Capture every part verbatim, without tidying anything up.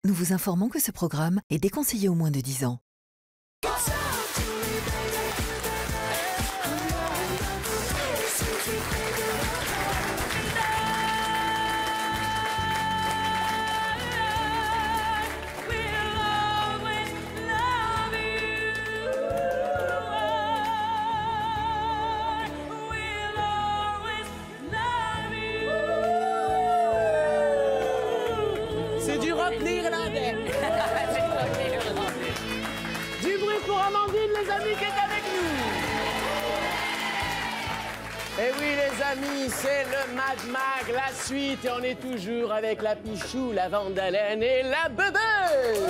nous vous informons que ce programme est déconseillé aux moins de dix ans. C'est du rock néerlandais. Du bruit pour Amandine, les amis, qui est avec nous. Et oui, les amis, c'est le Mad Mag, la suite. Et on est toujours avec la Pichou, la Vandalène et la Bebe.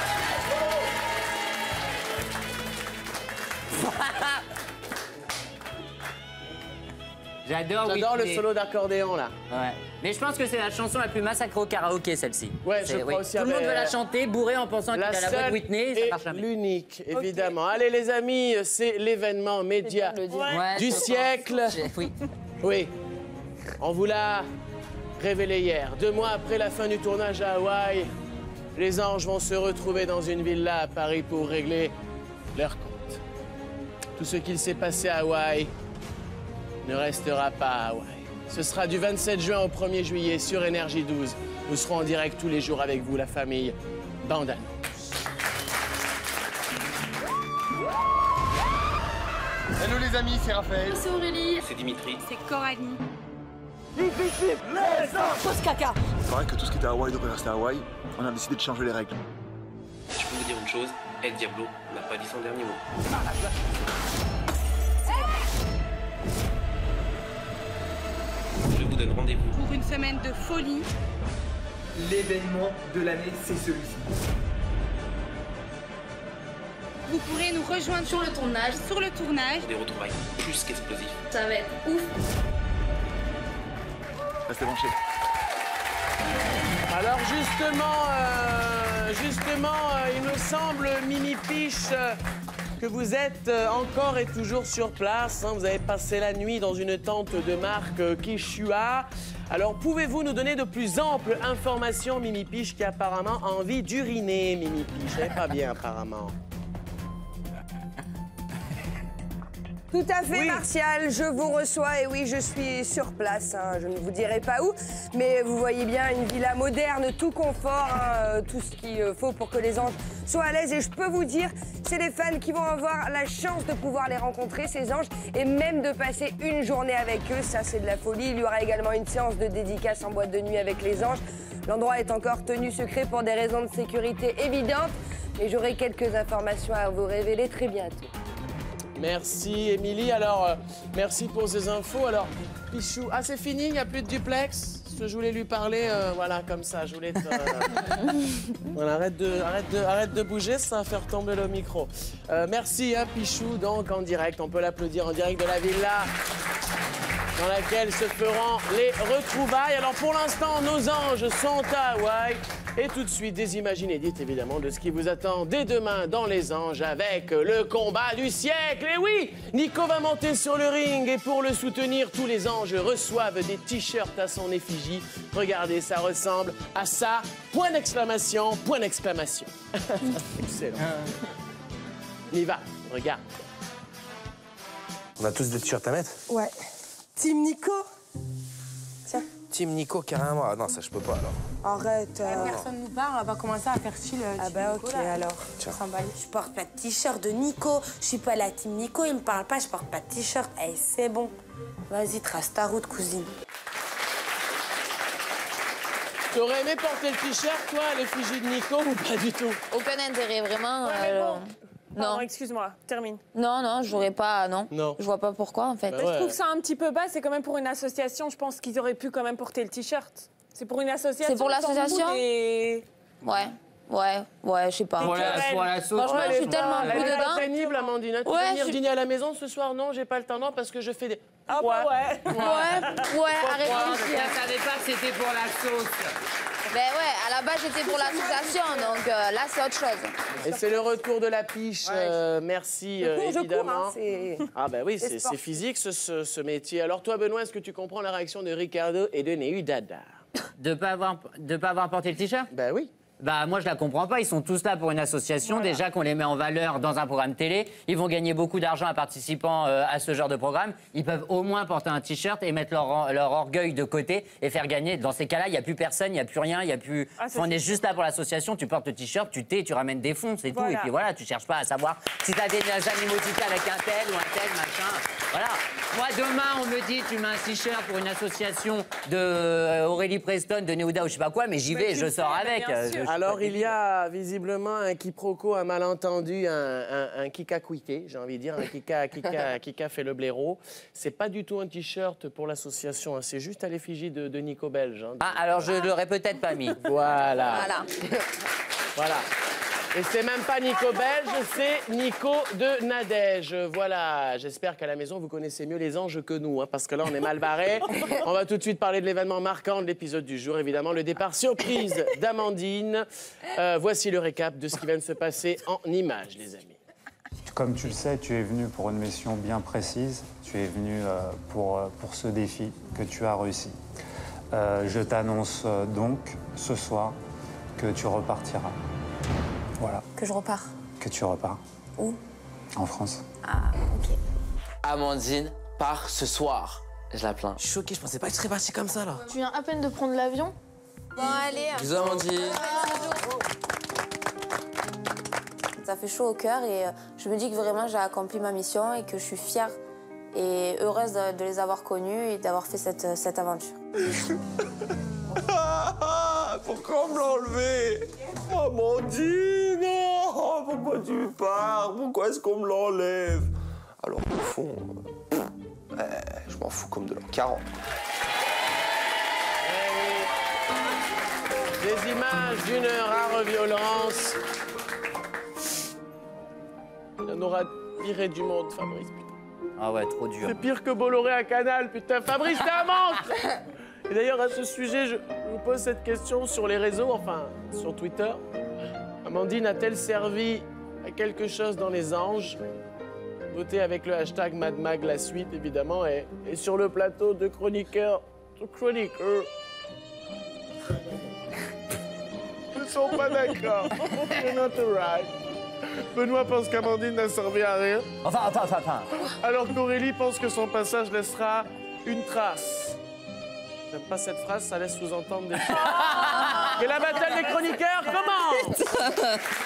J'adore J'adore le Whitney. solo d'accordéon, là. Ouais. Mais je pense que c'est la chanson la plus massacrée au karaoké, celle-ci. Ouais, je C'est- crois oui. aussi. Tout le monde avec- veut la chanter, bourré en pensant qu'il La a la voix de seule Whitney, et ça et marche jamais. l'unique, évidemment. Allez, les amis, c'est l'événement média Ouais, du je siècle. pense. J'ai- Oui. Oui, on vous l'a révélé hier. Deux mois après la fin du tournage à Hawaï, les anges vont se retrouver dans une villa à Paris pour régler leur compte. Tout ce qu'il s'est passé à Hawaï ne restera pas à Hawaï. Ce sera du vingt-sept juin au premier juillet sur Énergie douze. Nous serons en direct tous les jours avec vous, la famille Bandana. Hello les amis, c'est Raphaël. C'est Aurélie. C'est Dimitri. C'est Coralie. Pose caca. Il paraît que tout ce qui était à Hawaï devrait rester à Hawaï. On a décidé de changer les règles. Je peux vous dire une chose, El Diablo n'a pas dit son dernier mot. Je vous donne rendez-vous. Pour une semaine de folie. L'événement de l'année, c'est celui-ci. Vous pourrez nous rejoindre sur le tournage. Sur le tournage. Pour des retrouvailles plus qu'explosifs. Ça va être ouf. Restez branchés. Alors justement, euh, justement, euh, il me semble, Mimi Piche, euh, que vous êtes euh, encore et toujours sur place. Hein. Vous avez passé la nuit dans une tente de marque euh, Quechua. Alors pouvez-vous nous donner de plus amples informations, Mimi Piche, qui apparemment a envie d'uriner, Mimi Piche? Elle est pas bien, apparemment. Tout à fait, Oui. Martial, je vous reçois et oui, je suis sur place, hein, je ne vous dirai pas où, mais vous voyez bien une villa moderne, tout confort, hein, euh, tout ce qu'il euh, faut pour que les anges soient à l'aise et je peux vous dire, c'est les fans qui vont avoir la chance de pouvoir les rencontrer, ces anges, et même de passer une journée avec eux, ça c'est de la folie. Il y aura également une séance de dédicace en boîte de nuit avec les anges. L'endroit est encore tenu secret pour des raisons de sécurité évidentes, mais j'aurai quelques informations à vous révéler très bientôt. Merci, Émilie. Alors, euh, merci pour ces infos. Alors, Pichou, ah, c'est fini? Il n'y a plus de duplex? Je voulais lui parler, euh, voilà, comme ça. Je voulais te... euh, voilà, arrête de, arrête, de, arrête de bouger, ça va faire tomber le micro. Euh, merci, hein, Pichou, donc, en direct. On peut l'applaudir en direct de la villa dans laquelle se feront les retrouvailles. Alors, pour l'instant, nos anges sont à Hawaï. Et tout de suite, des images inédites, évidemment, de ce qui vous attend dès demain dans Les Anges avec le combat du siècle. Et oui, Nico va monter sur le ring et pour le soutenir, tous les anges reçoivent des t-shirts à son effigie. Regardez, ça ressemble à ça. Point d'exclamation, point d'exclamation. Excellent. On y va, regarde. On a tous des t-shirts à mettre. Ouais. Team Nico. Tiens. Team Nico, carrément. Ah non, ça, je peux pas, alors. Arrête. euh. Personne nous parle, on va commencer à faire style. Ah bah ok, alors. Je porte pas de t-shirt de Nico. Je suis pas la team Nico, il me parle pas, je porte pas de t-shirt. Eh, c'est bon. Vas-y, trace ta route, cousine. Tu aurais aimé porter le t-shirt, toi, à l'effigie de Nico ou pas du tout? Aucun intérêt, vraiment. Ouais, mais euh, bon. Non. Excuse-moi, termine. Non, non, j'aurais pas. Non. Non. Je vois pas pourquoi, en fait. Bah Je ouais. trouve ça un petit peu bas, c'est quand même pour une association. Je pense qu'ils auraient pu quand même porter le t-shirt. C'est pour une association. C'est pour ils s'en l'association foutent et- Ouais. Ouais, ouais, je sais pas. Pour la, pour la sauce. Franchement, je suis tellement Elle coup est dedans. pénible, Amandine. Tu Ouais, veux venir je- dîner à la maison ce soir? Non, j'ai pas le temps, non, parce que je fais des... Ah bah ouais. Ouais, ouais, arrête Oh, de je dire. ne savais pas que c'était pour la sauce. Ben ouais, à la base, j'étais pour l'association, donc euh, là, c'est autre chose. Et c'est le retour de la piche. euh, merci, euh, Je cours, je cours, évidemment. hein, c'est... Ah ben oui, c'est c'est sport. c'est physique, ce, ce, ce métier. Alors toi, Benoît, est-ce que tu comprends la réaction de Ricardo et de Neudada? De pas avoir, de pas avoir porté le t-shirt? Ben oui. Bah moi je la comprends pas, ils sont tous là pour une association, voilà. Déjà qu'on les met en valeur dans un programme télé, ils vont gagner beaucoup d'argent en participant euh, à ce genre de programme, ils peuvent au moins porter un t-shirt et mettre leur, leur orgueil de côté et faire gagner. Dans ces cas-là, il n'y a plus personne, il n'y a plus rien, il y a plus... Ah, on est juste là pour l'association, tu portes le t-shirt, tu t'es, tu ramènes des fonds, c'est voilà. Tout. Et puis voilà, tu cherches pas à savoir si tu as des animosités avec un tel ou un tel, machin. Voilà. Moi demain on me dit tu mets un t-shirt pour une association de euh, Aurélie Preston, de Néouda ou je sais pas quoi, mais j'y vais, mais je sors sais, avec. Euh, je Alors il y a visiblement un quiproquo, un malentendu, un, un, un kika-quitté, j'ai envie de dire, un kika, kika, kika fait le blaireau. C'est pas du tout un t-shirt pour l'association, hein, c'est juste à l'effigie de, de Nico Belge. Hein. Ah alors je l'aurais peut-être pas mis. Voilà. Voilà. Voilà. Et c'est même pas Nico Belge, c'est Nico de Nadège. Voilà, j'espère qu'à la maison, vous connaissez mieux les anges que nous, hein, parce que là, on est mal barrés. On va tout de suite parler de l'événement marquant de l'épisode du jour, évidemment, le départ surprise d'Amandine. Euh, voici le récap de ce qui vient de se passer en images, les amis. Comme tu le sais, tu es venu pour une mission bien précise. Tu es venu euh, pour, euh, pour ce défi que tu as réussi. Euh, je t'annonce euh, donc, ce soir, que tu repartiras. Voilà. Que je repars. Que tu repars. Où? En France. Ah, ok. Amandine part ce soir. Je la plains. Je suis choquée, je pensais pas que je serais partie comme ça, là. Tu viens à peine de prendre l'avion? Bon, allez. Bisous, Amandine. Ça fait chaud au cœur et je me dis que vraiment j'ai accompli ma mission et que je suis fière et heureuse de, de les avoir connus et d'avoir fait cette, cette aventure. Pourquoi on me l'a enlevé? Amandine, oh, pourquoi tu pars? Pourquoi est-ce qu'on me l'enlève? Alors au fond, euh, euh, je m'en fous comme de l'an quarante. Des images d'une rare violence. On aura viré du monde, Fabrice, putain. Ah ouais, trop dur. C'est pire que Bolloré à Canal, putain. Fabrice, t'es un monstre. Et d'ailleurs, à ce sujet, je vous pose cette question sur les réseaux, enfin, sur Twitter. Amandine a-t-elle servi à quelque chose dans les anges? Votez avec le hashtag MadMag la suite, évidemment, et, et sur le plateau de chroniqueurs, de chroniqueurs. Ils ne sont pas d'accord. You're not right. Benoît pense qu'Amandine n'a servi à rien. Enfin, enfin, enfin, enfin. Alors qu'Aurélie pense que son passage laissera une trace. J'aime pas cette phrase, ça laisse sous-entendre des choses. Et la bataille des chroniqueurs commence.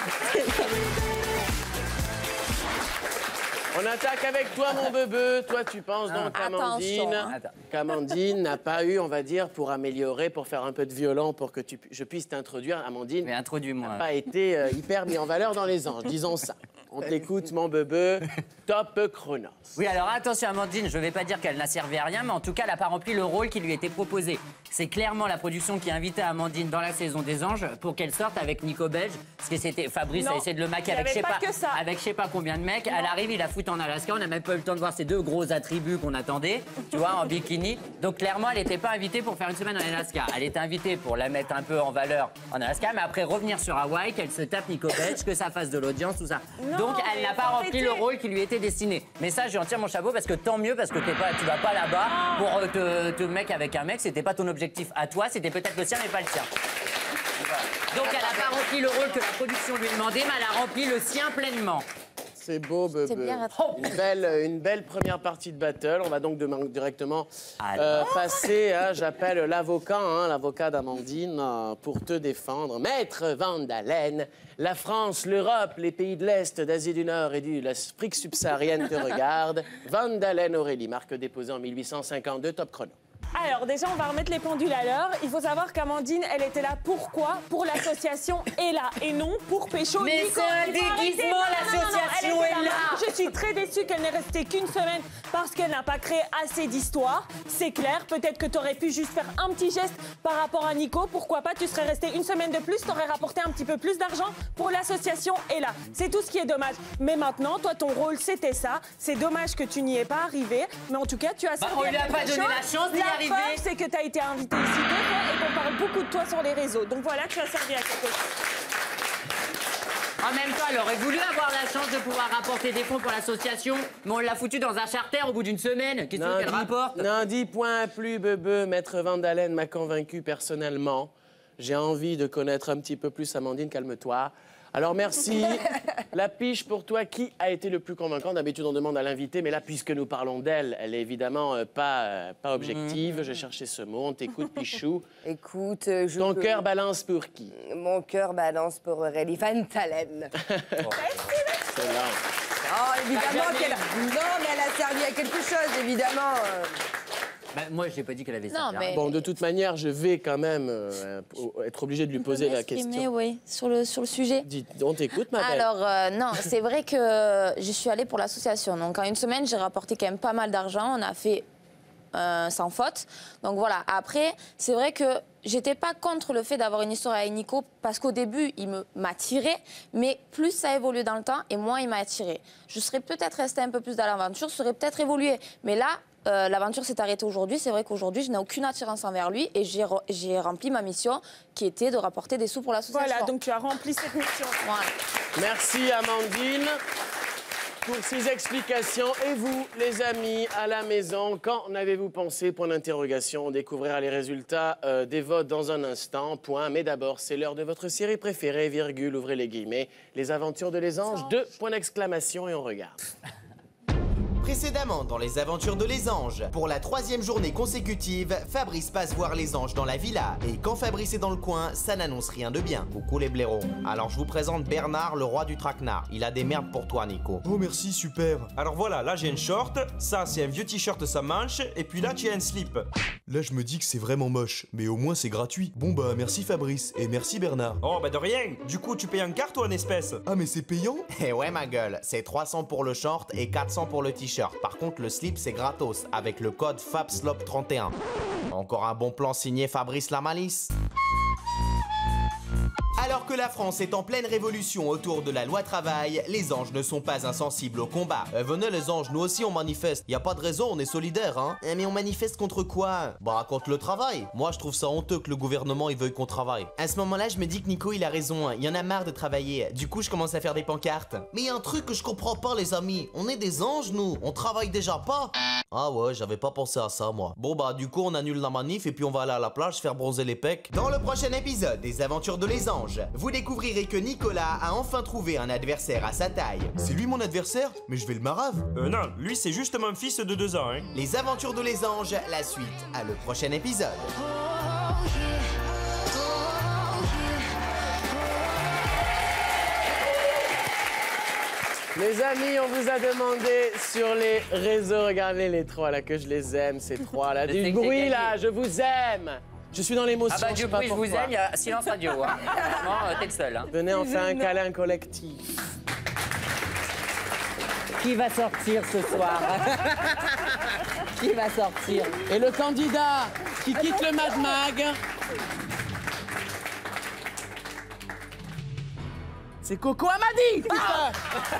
On attaque avec toi, mon bebeu. Toi, tu penses donc qu'Amandine hein. qu'Amandine n'a pas eu, on va dire, pour améliorer, pour faire un peu de violent, pour que tu, je puisse t'introduire. Amandine Mais introduis-moi. n'a pas été euh, hyper mis en valeur dans les anges, disons ça. On t'écoute, mon bebeu. Top chronos. Oui, alors attention, Amandine, je ne vais pas dire qu'elle n'a servi à rien, mais en tout cas, elle n'a pas rempli le rôle qui lui était proposé. C'est clairement la production qui a invité Amandine dans la saison des anges pour qu'elle sorte avec Nico Belge. Parce que c'était Fabrice Non, a essayé de le maquer avec je sais pas, pas avec je sais pas combien de mecs. Non. Elle arrive, il la fout en Alaska. On n'a même pas eu le temps de voir ces deux gros attributs qu'on attendait, tu vois, en bikini. Donc clairement, elle n'était pas invitée pour faire une semaine en Alaska. Elle était invitée pour la mettre un peu en valeur en Alaska, mais après revenir sur Hawaï, qu'elle se tape Nico Belge, que ça fasse de l'audience, tout ça. Non, donc elle n'a pas rempli le rôle qui lui était destiné. Mais ça, je lui en tire mon chapeau parce que tant mieux, parce que t'es pas, tu vas pas là-bas pour euh, te, te mec avec un mec. C'était pas ton objectif à toi, c'était peut-être le sien, mais pas le tien. Donc elle n'a pas rempli le rôle que la production lui demandait, mais elle a rempli le sien pleinement. C'est beau, bebeu. bien Une belle, une belle première partie de battle. On va donc demander directement euh, passer à, j'appelle l'avocat, hein, l'avocat d'Amandine, euh, pour te défendre. Maître Van Dalen, la France, l'Europe, les pays de l'Est, d'Asie du Nord et de l'Afrique subsaharienne te regardent. Van Dalen Aurélie, marque déposée en mille huit cent cinquante-deux, top chrono. Alors déjà, on va remettre les pendules à l'heure. Il faut savoir qu'Amandine, elle était là pourquoi? Pour l'association Ella et non pour Pécho. Mais Nico. c'est un déguisement, l'association Ella. Je suis très déçue qu'elle n'ait resté qu'une semaine parce qu'elle n'a pas créé assez d'histoire. C'est clair, peut-être que tu aurais pu juste faire un petit geste par rapport à Nico. Pourquoi pas, tu serais resté une semaine de plus, tu aurais rapporté un petit peu plus d'argent pour l'association Ella. C'est tout ce qui est dommage. Mais maintenant, toi, ton rôle, c'était ça. C'est dommage que tu n'y es pas arrivé. Mais en tout cas, tu as... Bah, on lui a pas donné la chance d'y arriver. C'est que tu as été invité ici deux fois et qu'on parle beaucoup de toi sur les réseaux. Donc voilà, tu as servi à quelque chose. En même temps, elle aurait voulu avoir la chance de pouvoir rapporter des fonds pour l'association, mais on l'a foutu dans un charter au bout d'une semaine. Qu'est-ce qu'elle rapporte? N'en dis point plus, bebeu. Maître Van Dalen m'a convaincu personnellement. J'ai envie de connaître un petit peu plus Amandine, calme-toi. Alors merci. La piche pour toi, qui a été le plus convaincant? D'habitude on demande à l'invité, mais là puisque nous parlons d'elle, elle est évidemment euh, pas, euh, pas objective. Mmh. J'ai cherché ce mot, on t'écoute Pichou. Écoute, je Ton peux... cœur balance pour qui? Mon cœur balance pour Aurélie Van Talen. Oh. Excellent. Oh, évidemment qu'elle a... Non, mais elle a servi à quelque chose, évidemment. Bah, moi, je n'ai pas dit qu'elle avait Non, ça. mais... Bon, de toute manière, je vais quand même euh, être obligé de lui poser la question. Oui, sur le, sur le sujet. Dis, on t'écoute, ma belle. Alors, euh, non, c'est vrai que je suis allée pour l'association. Donc, en une semaine, j'ai rapporté quand même pas mal d'argent. On a fait euh, sans faute. Donc, voilà. Après, c'est vrai que j'étais pas contre le fait d'avoir une histoire avec Nico parce qu'au début, il m'a attiré. Mais plus ça a évolué dans le temps et moins il m'a attiré. Je serais peut-être restée un peu plus dans l'aventure, ça aurait peut-être évolué. Mais là, Euh, l'aventure s'est arrêtée aujourd'hui. C'est vrai qu'aujourd'hui, je n'ai aucune attirance envers lui et j'ai re rempli ma mission qui était de rapporter des sous pour l'association. Voilà, donc tu as rempli cette mission. Voilà. Merci Amandine pour ces explications. Et vous, les amis, à la maison, qu'en avez-vous pensé? Point d'interrogation. On découvrira les résultats euh, des votes dans un instant. Point. Mais d'abord, c'est l'heure de votre série préférée, virgule, ouvrez les guillemets, Les Aventures de Les Anges. Deux points d'exclamation et on regarde. Précédemment dans les aventures de Les Anges, pour la troisième journée consécutive, Fabrice passe voir les anges dans la villa. Et quand Fabrice est dans le coin, ça n'annonce rien de bien. Coucou les blaireaux. Alors je vous présente Bernard, le roi du traquenard. Il a des merdes pour toi, Nico. Oh merci, super. Alors voilà, là j'ai un short, ça c'est un vieux t-shirt sans manche, et puis là tu as un slip. Là je me dis que c'est vraiment moche, mais au moins c'est gratuit. Bon bah merci Fabrice, et merci Bernard. Oh bah de rien. Du coup tu payes en carte ou en espèces? Ah mais c'est payant? Eh ouais ma gueule, c'est trois cents pour le short et quatre cents pour le t-shirt. Par contre, le slip, c'est gratos, avec le code F A B S L O P trente et un. Encore un bon plan signé Fabrice la Malice. Alors que la France est en pleine révolution autour de la loi travail, les anges ne sont pas insensibles au combat. Euh, venez les anges, nous aussi on manifeste. Y a pas de raison, on est solidaires, hein. Eh, mais on manifeste contre quoi? Bah contre le travail. Moi je trouve ça honteux que le gouvernement il veuille qu'on travaille. À ce moment-là, je me dis que Nico il a raison. Il y en a marre de travailler. Du coup, je commence à faire des pancartes. Mais y a un truc que je comprends pas, les amis. On est des anges, nous. On travaille déjà pas. Ah ouais, j'avais pas pensé à ça, moi. Bon bah du coup, on annule la manif et puis on va aller à la plage faire bronzer les pecs. Dans le prochain épisode des Aventures de Les Anges, vous découvrirez que Nicolas a enfin trouvé un adversaire à sa taille. C'est lui mon adversaire? Mais je vais le marave. Euh non, lui c'est juste mon fils de deux ans, hein. Les Aventures de Les Anges, la suite à le prochain épisode. Les amis, on vous a demandé sur les réseaux, regardez les trois là, que je les aime, ces trois là. Du bruit là, je vous aime. Je suis dans l'émotion. Ah bah du bruit, je vous aime, il y a silence radio. Hein. Franchement, euh, t'es le seul. Hein. Venez, on fait un câlin collectif. Qui va sortir ce soir? Qui va sortir? Et le candidat qui quitte le Mad Mag. C'est Coco Amadi, putain. Ah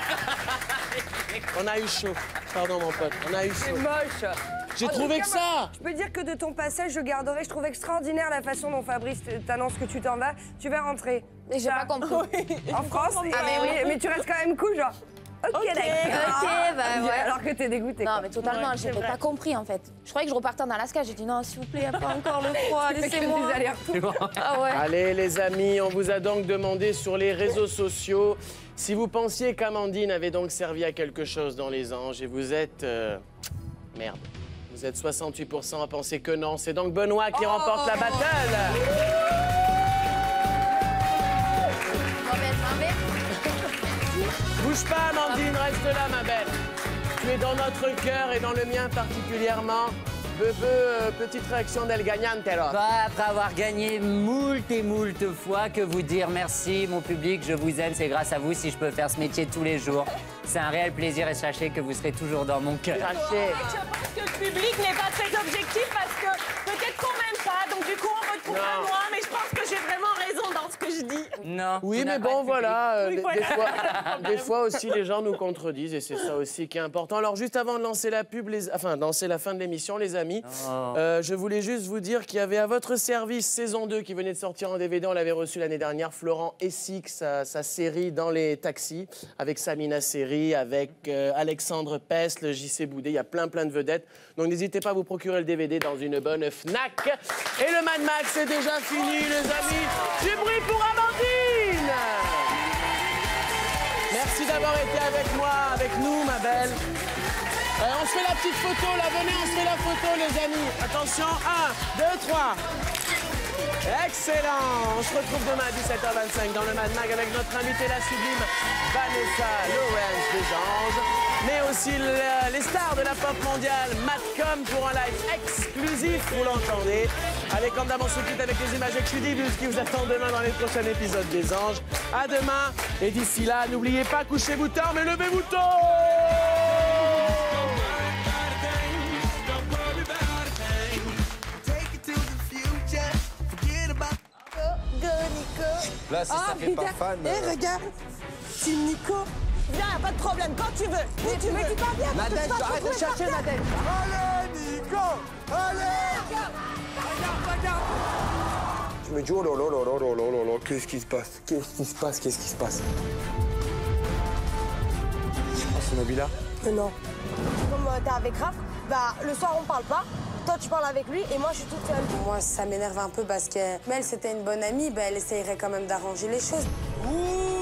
on a eu chaud. Pardon, mon pote. On a eu chaud. C'est moche. J'ai trouvé que ça. Je peux dire que de ton passage, je garderai. Je trouve extraordinaire la façon dont Fabrice t'annonce que tu t'en vas. Tu vas rentrer. Et j'ai pas compris. Oui, en France. Ah mais oui, mais tu restes quand même cool, genre. Ok, okay, d'accord. Ok, bah ouais. Alors que t'es dégoûtée. Non, quoi. mais totalement, Ouais, j'avais pas compris en fait. Je croyais que je repartais en Alaska. J'ai dit non, s'il vous plaît, pas encore le froid, laissez-moi. Ah ouais. Allez, les amis, on vous a donc demandé sur les réseaux sociaux si vous pensiez qu'Amandine avait donc servi à quelque chose dans Les Anges et vous êtes. Euh... Merde. Vous êtes soixante-huit pour cent à penser que non. C'est donc Benoît qui oh remporte la battle. Bouge pas, Amandine, reste là, ma belle. Tu es dans notre cœur et dans le mien particulièrement. Bebe, euh, petite réaction d'El Gagnante, alors. Bah, après avoir gagné moult et moult fois, que vous dire merci, mon public, je vous aime, c'est grâce à vous si je peux faire ce métier tous les jours. C'est un réel plaisir et sachez que vous serez toujours dans mon cœur. Je pense que le public n'est pas très objectif parce que peut-être qu'on m'aime pas, donc du coup on retrouve à moi, mais je pense que j'ai vraiment raison dans ce que je dis. Non. Oui, tu n'as mais pas bon, de voilà. euh, Oui, des, voilà. des fois, des fois aussi, les gens nous contredisent et c'est ça aussi qui est important. Alors, juste avant de lancer la pub, les... enfin, de lancer la fin de l'émission, les amis, Oh. euh, je voulais juste vous dire qu'il y avait à votre service saison deux qui venait de sortir en D V D. On l'avait reçu l'année dernière. Florent Essig, sa, sa série Dans les taxis, avec Samina Seri, avec euh, Alexandre Pestle, J C Boudet. Il y a plein, plein de vedettes. Donc, n'hésitez pas à vous procurer le D V D dans une bonne Fnac. Et le Mad Max, c'est déjà fini, les amis. Du bruit pour Amandine! Merci d'avoir été avec moi, avec nous, ma belle. Euh, on se fait la petite photo, là, venez, on se fait la photo, les amis. Attention, un, deux, trois. Excellent. On se retrouve demain à dix-sept heures vingt-cinq dans le Mad Mag avec notre invitée, la sublime Vanessa Lawrence des Anges, mais aussi le- les stars de la pop mondiale, Madcom, pour un live exclusif, vous l'entendez. Allez, comme d'hab, on se quitte avec les images exclusives qui vous attendent demain dans les prochains épisodes des Anges. À demain. Et d'ici là, n'oubliez pas, couchez-vous tard, mais levez-vous tôt. Là, si ça fait pas fan. Eh, euh, regarde, c'est Nico. Viens, y a pas de problème, quand tu veux. Mais tu me dis pas bien, parce que Nadège, je t'en arrête de trouve chercher, par terre. Nadège. Allez, Nico. Allez. Regarde, regarde. Je me dis, oh là là là là là là là là, qu'est-ce qui se passe? Qu'est-ce qui se passe? Qu'est-ce qui se passe? Ah, c'est Nabila? Euh, non. Comme euh, t'es avec Raph, bah le soir on parle pas. Toi tu parles avec lui et moi je suis toute seule. Moi ça m'énerve un peu parce que Mel c'était une bonne amie, bah elle essayerait quand même d'arranger les choses. Ouh.